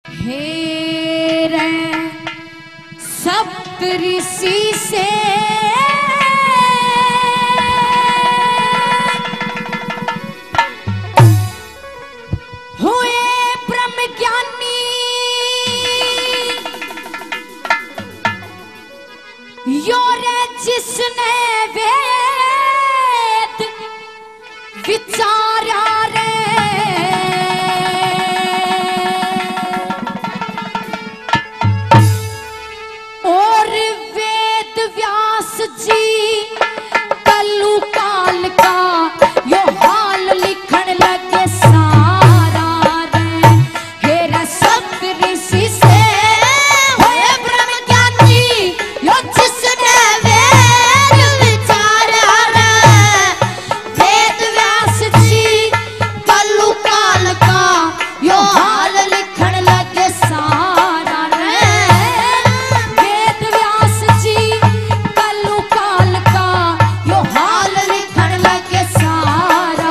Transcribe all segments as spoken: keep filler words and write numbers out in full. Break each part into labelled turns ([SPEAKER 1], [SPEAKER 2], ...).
[SPEAKER 1] हेरे सप्त ऋषि से हुए ब्रह्म ज्ञानी, यो रे जिसने वेद विचारा रे, और वेद व्यास जी कलु काल का यो हाल लिखण लगे सारा रे। हेरा सप्त ऋषि से होए ब्रह्म ज्ञानी, यो जिसने वेद विचारा रे, वेद व्यास जी कलु काल का यो हाल लिखण लगे सारा रे। वेद व्यास जी कलु काल का यो हाल लिखण लगे सारा।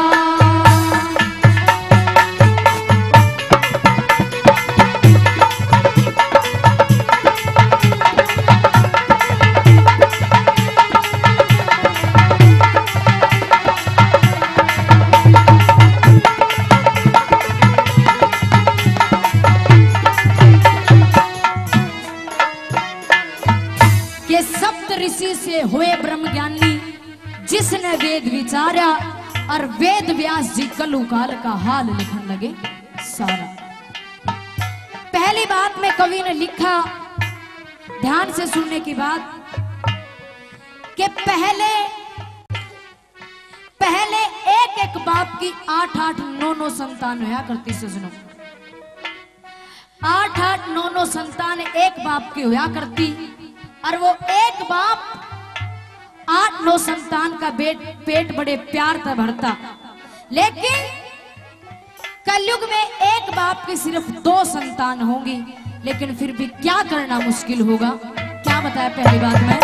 [SPEAKER 1] ये सप्त ऋषि से हुए ब्रह्म ज्ञानी, जिसने वेद विचारा, और वेद व्यास जी कलु काल का हाल लिखन लगे सारा। पहली बात में कवि ने लिखा, ध्यान से सुनने की बात, कि पहले पहले एक एक बाप की आठ आठ नौ नौ संतान हुआ करती से सुनो। आठ आठ नौ नौ संतान एक बाप की हुआ करती, और वो एक बाप आठ नौ संतान का बेट पेट बड़े प्यार से भरता। लेकिन कलयुग में एक बाप की सिर्फ दो संतान होंगी, लेकिन फिर भी क्या करना मुश्किल होगा। क्या बताया पहली बात में,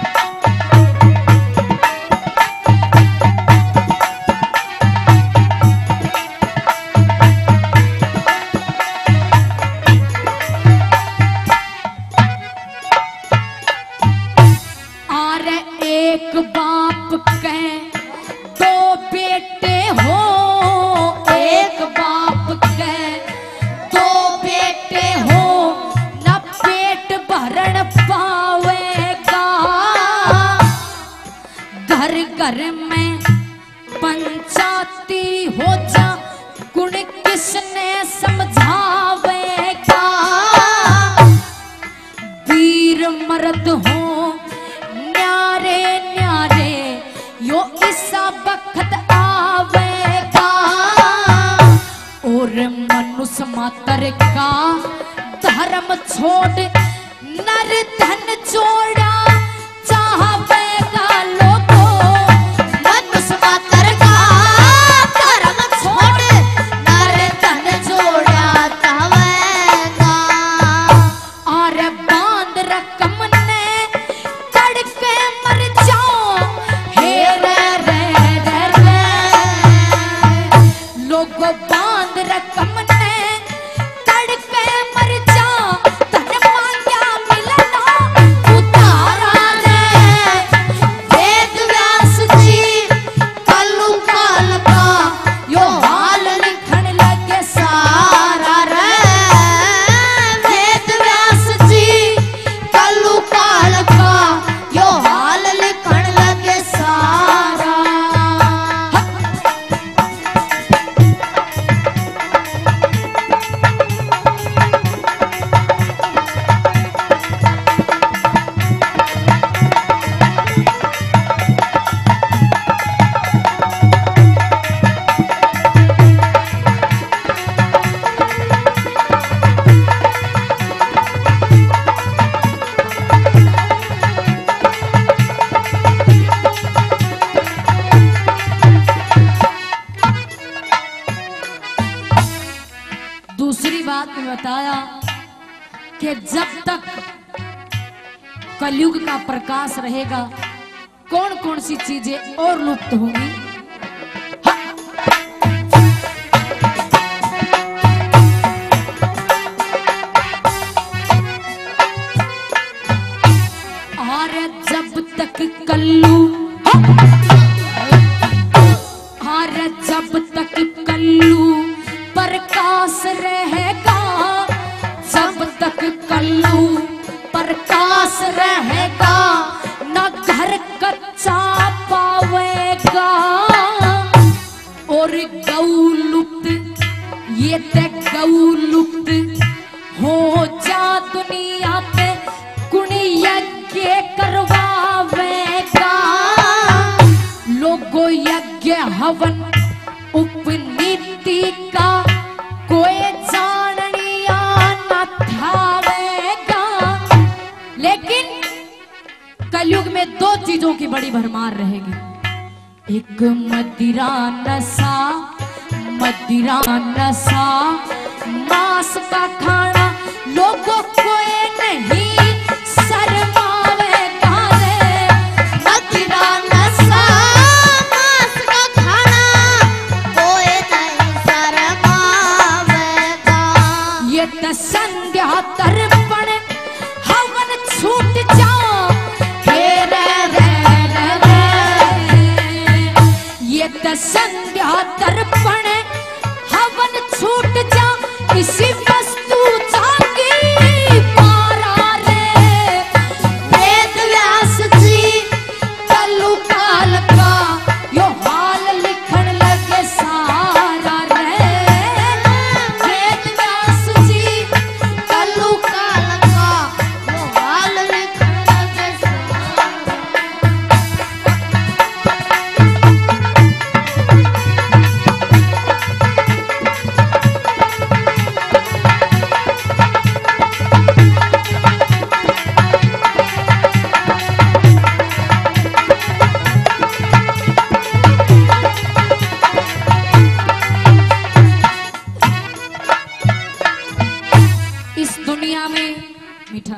[SPEAKER 1] एक बाप के दो बेटे हो, एक बाप के दो बेटे हो, न पेट भरण पावेगा, घर घर में पंचायती हो जा, गुण किसने समझावेगा, वीर मर्द हो न्यारे न्यारे, यो इसा बखत आवेगा, और मनुष्य मातर का धर्म छोड़ नर धन जोड़ा चाहेगा लोगो, मनुष्य मातर का धर्म छोड़ नर धन जोड़ा चाहेगा, और बांध रकम बांध रकम ने तड़के मर जा, धन मांगा मिलना उतारा रे। वेद व्यास जी कलु काल का यो हाल लिखण लगे सारा रे। वेद व्यास जी कलु काल का यो हाल लिखण लगे सारा। दूसरी बात में बताया कि जब तक कलयुग का प्रकाश रहेगा, कौन कौन सी चीजें और लुप्त होंगी। हवन उपनीति का कोई जाननिया न ठावेगा। लेकिन कलयुग में दो चीजों की बड़ी भरमार रहेगी, एक मदिरा नशा, मदिरा नशा, मांस का खाना लोगों को नहीं शर्मावेगा रे।
[SPEAKER 2] मदिरा नशा, मांस का खाना कोई नहीं शर्मावेगा।
[SPEAKER 1] ये तो संध्या तर्पण हवन छूट जाओ हे रे रे रे रे। ये तो संध्या तर्पण हवन छूट जा, इसी वस्तु जागी पारा रे।
[SPEAKER 2] वेद व्यास जी
[SPEAKER 1] कलु काल का यो हाल लिखण लगे सारा रे।
[SPEAKER 2] वेद व्यास जी कलु काल का वो हाल लिखण लगे सारा।
[SPEAKER 1] इस दुनिया में मीठा,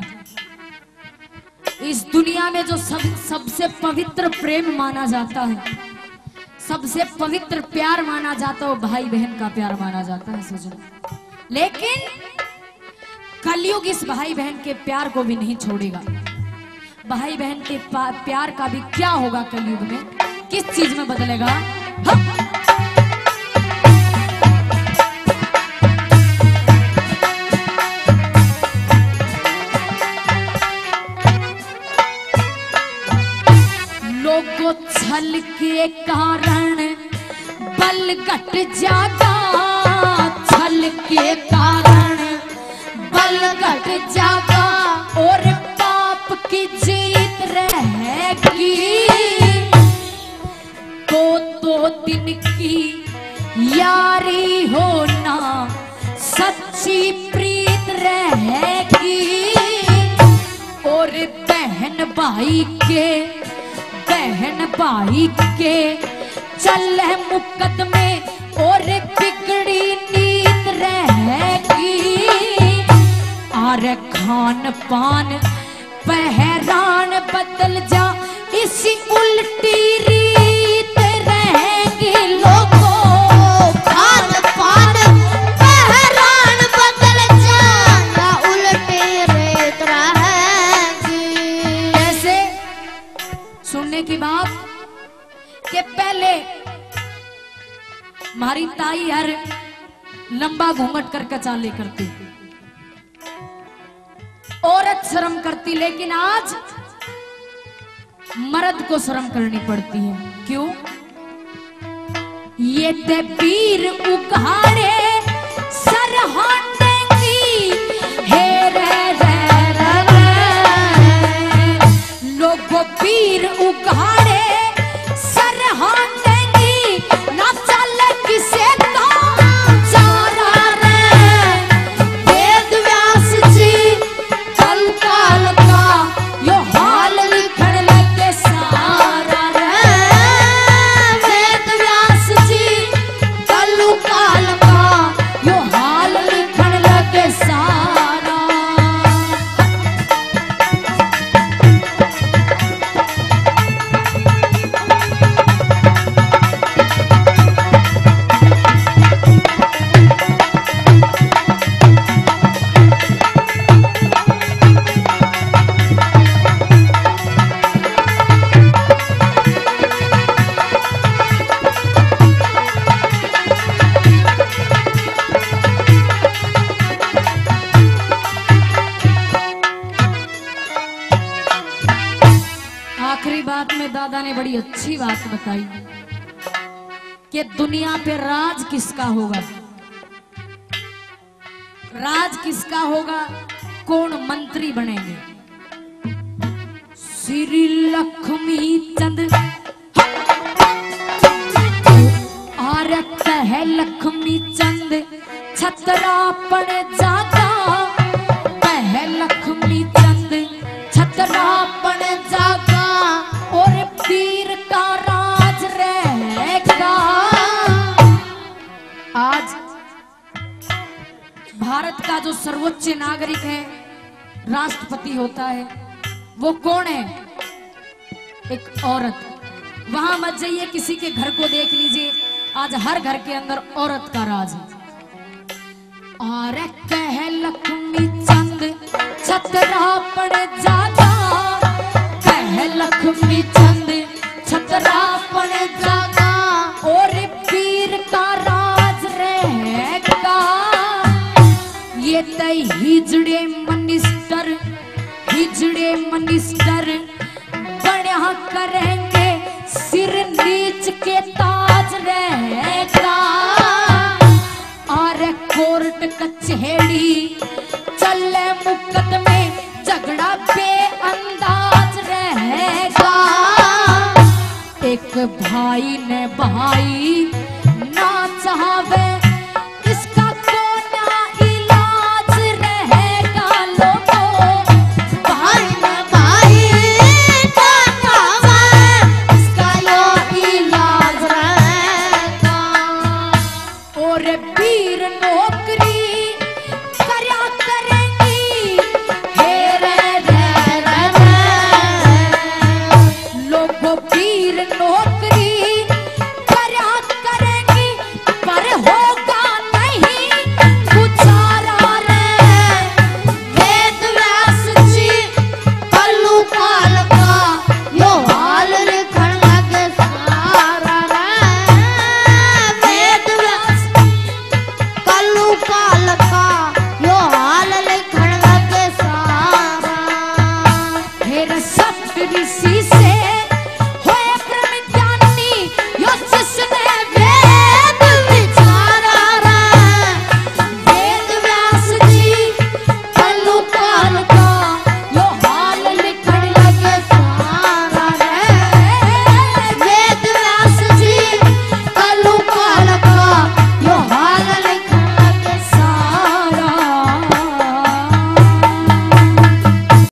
[SPEAKER 1] इस दुनिया में जो सब सबसे पवित्र प्रेम माना जाता है, सबसे पवित्र प्यार माना जाता है, वो भाई बहन का प्यार माना जाता है सजन। लेकिन कलयुग इस भाई बहन के प्यार को भी नहीं छोड़ेगा। भाई बहन के प्यार का भी क्या होगा कलयुग में, किस चीज में बदलेगा? हाँ? लोगों छल के कारण बल घट जागा, छल के कारण बल घट जागा, और पाप की जीत रहेगी। तो दो दिन की यारी होना सच्ची प्रीत रहेगी, और बहन भाई के बहन भाई के चल मुकदमे और बिगड़ी नीत रहेगी। आर खान पान पहरान बदल जा, इसी उल्टी रीत रहेगी। लोगों
[SPEAKER 2] खान पान पहरान बदल जा, उल्टी रीत रहेगी।
[SPEAKER 1] ऐसे सुनने की बात कि पहले हमारी ताई हर लंबा घूंघट करके चाले करती, औरत शर्म करती, लेकिन आज मर्द को शर्म करनी पड़ती है। क्यों? ये ते पीर उघाड़े सरहानेंगी, हे रे रे रे रे। लोगों पीर उघाड़े सरहानेंगी, ना चले किसे का चारा रे।
[SPEAKER 2] वेद व्यास जी
[SPEAKER 1] कल काल का यो हाल लिखण लगे सारा रे।
[SPEAKER 2] वेद व्यास जी
[SPEAKER 1] कलु काल का यो हाल लिखण लगे सारा। आखिरी बात में दादा ने बड़ी अच्छी बात बताई कि दुनिया पे राज किसका होगा, राज किसका होगा, कौन मंत्री बनेंगे। श्री लक्ष्मी चंद आरे कह लक्ष्मी चंद छतरा पड़ जागा, कह लक्ष्मी चंद छतरा पड़ जागा और पीर का राज रहेगा। आज भारत का जो सर्वोच्च नागरिक है, राष्ट्रपति होता है, वो कौन है? एक औरत। वहां मत जाइए, किसी के घर को देख लीजिए, आज हर घर के अंदर औरत का राज है। और कह लक्ष्मी चंद छतरा पड़ जागा, कह लक्ष्मी चंद छतरा पड़ जागा और पीर का राज रहेगा। ये तय हिजड़े मिनिस्टर, हिजड़े मिनिस्टर बढ़िया करेंगे, सिर नीच के ताज रहेगा। और कोर्ट कचहरी चले मुकदमे, झगड़ा बेअंदाज रहेगा। एक भाई ने भाई ना चाहे